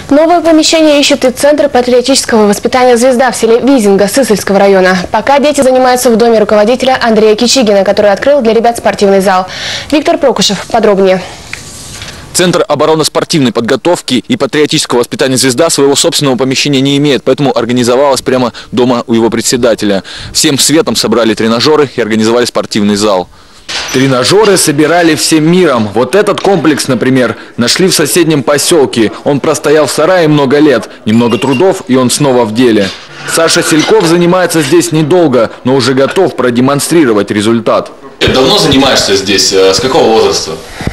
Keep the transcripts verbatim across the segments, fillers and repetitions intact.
Новое помещение ищет и Центр патриотического воспитания «Звезда» в селе Визинга Сысольского района. Пока дети занимаются в доме руководителя Андрея Кичигина, который открыл для ребят спортивный зал. Виктор Прокушев подробнее. Центр оборонно-спортивной подготовки и патриотического воспитания «Звезда» своего собственного помещения не имеет, поэтому организовалась прямо дома у его председателя. Всем светом собрали тренажеры и организовали спортивный зал. Тренажеры собирали всем миром. Вот этот комплекс, например, нашли в соседнем поселке. Он простоял в сарае много лет. Немного трудов, и он снова в деле. Саша Сельков занимается здесь недолго, но уже готов продемонстрировать результат. Давно занимаешься здесь? С какого возраста?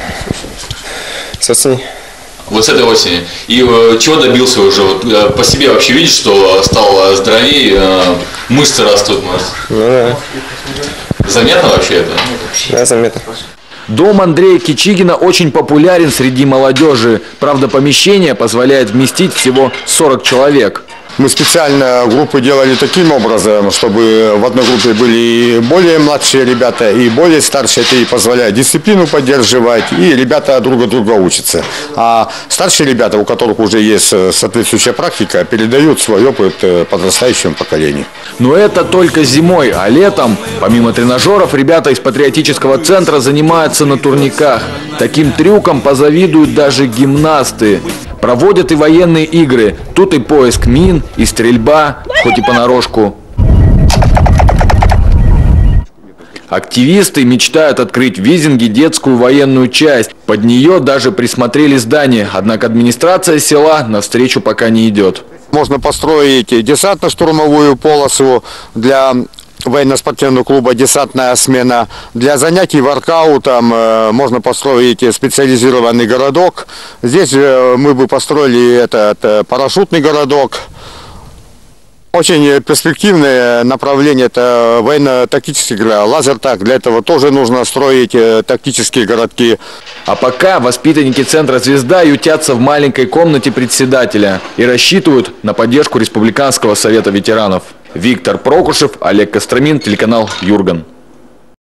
С осени. Вот с этой осени. И э, чего добился уже? Вот, э, по себе вообще видишь, что стал здоровее, э, мышцы растут, может? Ну да. Заметно вообще это? Да, заметно. Дом Андрея Кичигина очень популярен среди молодежи. Правда, помещение позволяет вместить всего сорок человек. Мы специально группы делали таким образом, чтобы в одной группе были и более младшие ребята, и более старшие. Это и позволяет дисциплину поддерживать, и ребята друг от друга учатся. А старшие ребята, у которых уже есть соответствующая практика, передают свой опыт подрастающему поколению. Но это только зимой, а летом, помимо тренажеров, ребята из патриотического центра занимаются на турниках. Таким трюкам позавидуют даже гимнасты. Проводят и военные игры. Тут и поиск мин, и стрельба, хоть и понарошку. Активисты мечтают открыть в Визинге детскую военную часть. Под нее даже присмотрели здание. Однако администрация села навстречу пока не идет. Можно построить десантно-штурмовую полосу для военно-спортивного клуба «Десантная смена». Для занятий воркаутом э, можно построить специализированный городок. Здесь э, мы бы построили этот э, парашютный городок. Очень перспективное направление – это военно-тактический лазертаг. Для этого тоже нужно строить э, тактические городки. А пока воспитанники центра «Звезда» ютятся в маленькой комнате председателя и рассчитывают на поддержку Республиканского совета ветеранов. Виктор Прокушев, Олег Костромин, телеканал Юрган.